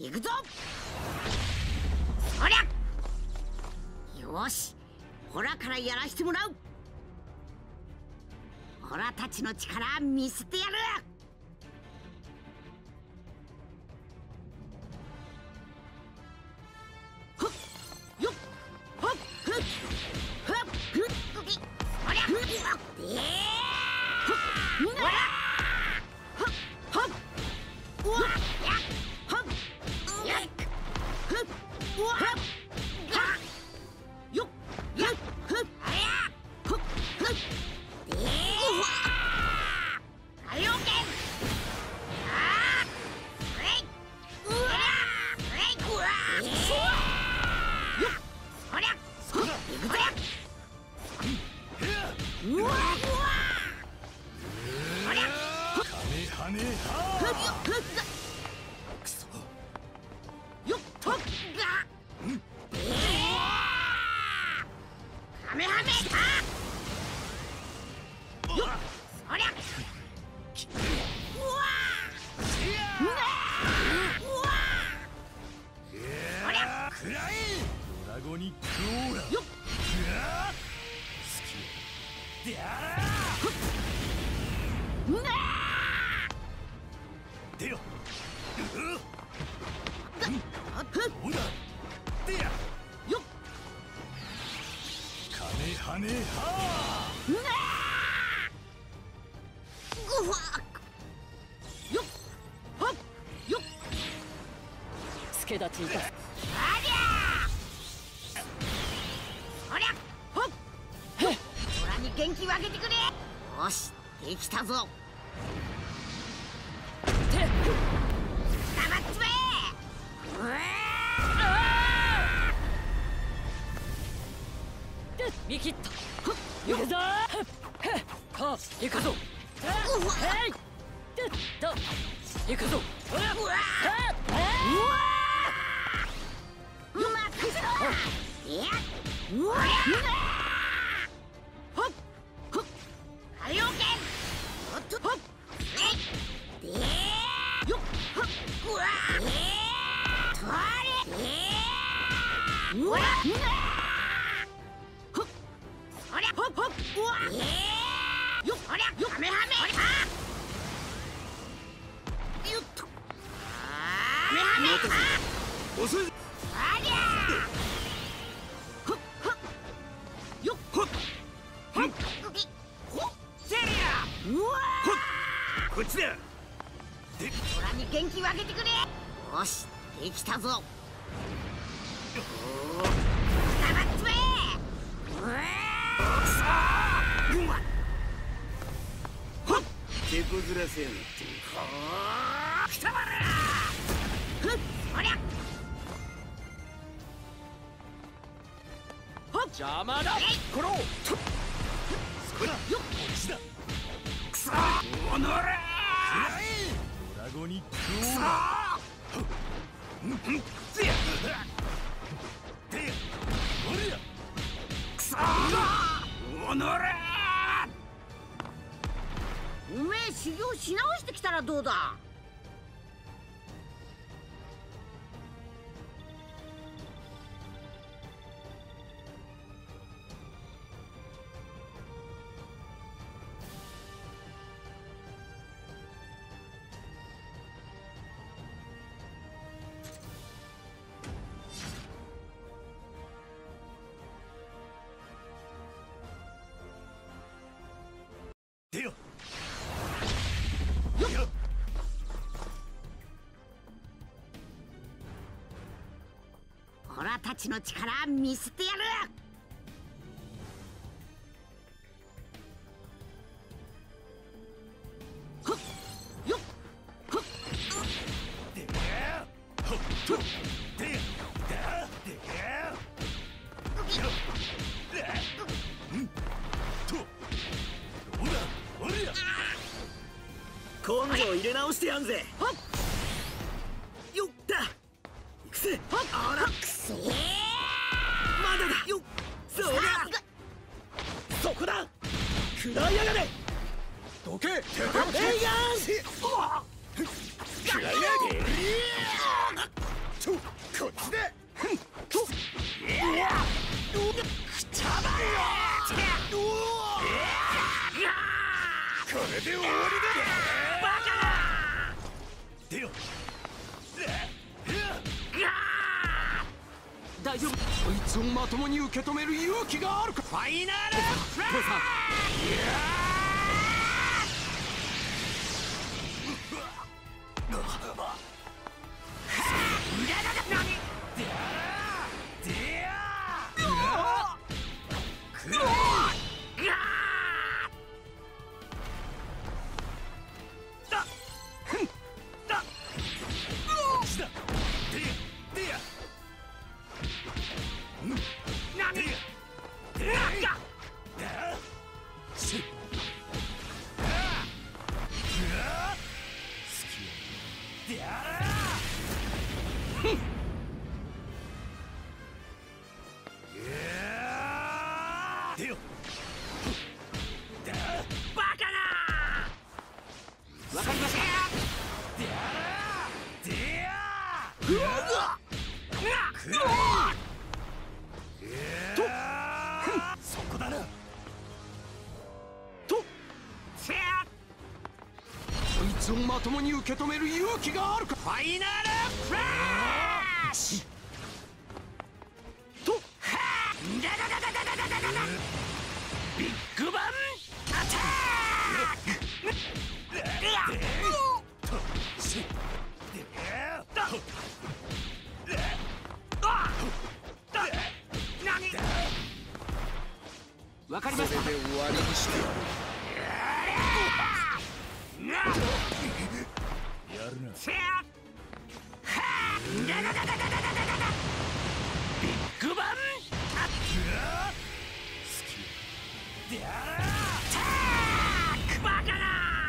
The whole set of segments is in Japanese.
行くぞ。そりゃよし、ホラからやらしてもらう。ホラたちの力見せてやる。 助立ちいた。 空に元気をあげてくれ。よし、できたぞ。捕まっちまえ。見切った。行くぞ。行くぞ。行くぞ。 こっちだ。 空に元気をあげてくれ。よし、できたぞ。捕まっちまえ。 手こずらせやがって。 くたばれ。そりゃ邪魔だ。ころそこだ。こっちだ。 くそおのれ。ドラゴニックオーラー。せや。てや。おりゃ。 くそおのれ。 おめえ修行し直してきたらどうだ。 出よ。 ホラたちの力見せてやる。 根性入れ直してやんぜ。よった行くぜ。あらくそ、まだだよ。そりゃそこだ。食らいやがれ。どけ。レイガン。 食らいなとこっちだとくちゃばこれで終わりだバカだでよ大丈夫。こいつをまともに受け止める勇気があるか。ファイナルフラッシわかりました。 そこだなとこいつをまともに受け止める勇気があるか。ファイナルフラッシュとビッグバンアタックわかりました。 これで終わりにしてやるなビッグバンバカだ。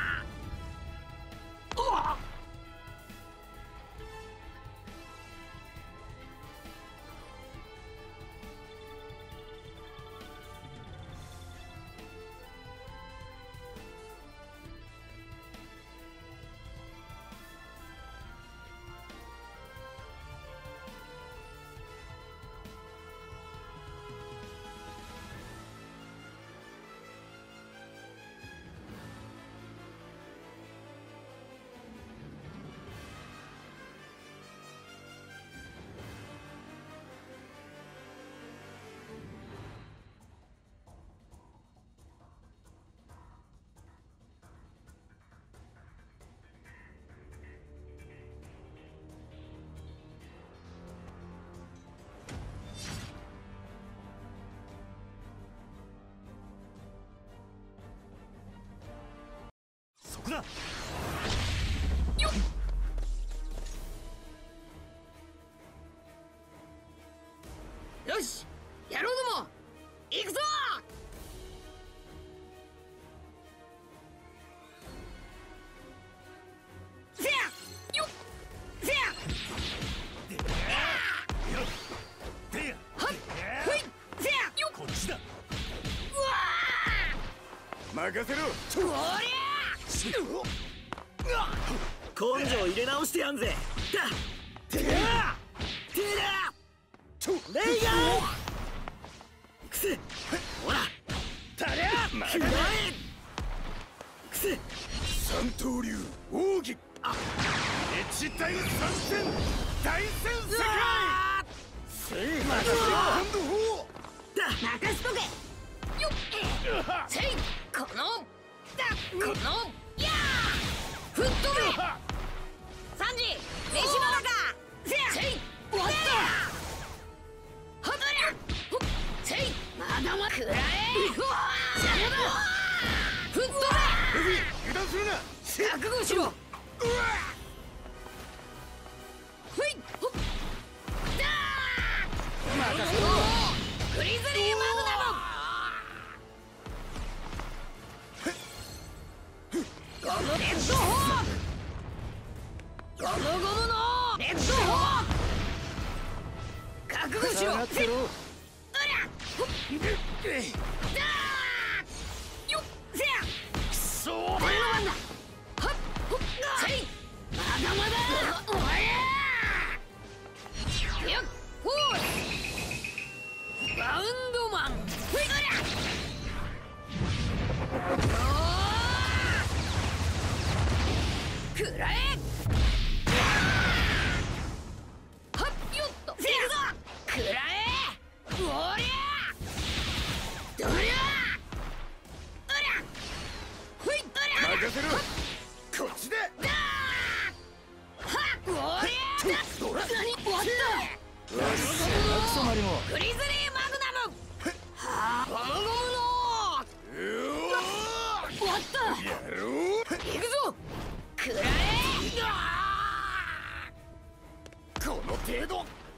そこだよし、やろうども行くぞ。せやよっせやでやはっふいせやよっこっちだうわ任せろーおりゃ根性入れ直してやんぜだてやてやレイヤーくせほらたりゃくらえくせ三刀流奥義一対三戦大戦世界せいまだ今度ほうだ任しとけよっせいこのだこのやー吹っ飛べサンジ飯の中せやせい終わったはっほっせいまだまくらえうわー邪魔だ吹っ飛ルフィ油断するなべ覚悟しろふいほっだーまだグリズリーマグナムゴムレッドホークゴムゴムのレッドホーク覚悟しろせっうりゃほっだーよっせやくそ俺の番だはっほっせいまだまだかせる。こっちで。 はっ、おりゃー。 どら。 何、終わった。 よし。クソマリモ。 グリズリーマグナム。はあ、ゴムゴムの。終わった。 やろう。 行くぞ。くらえ。 この程度。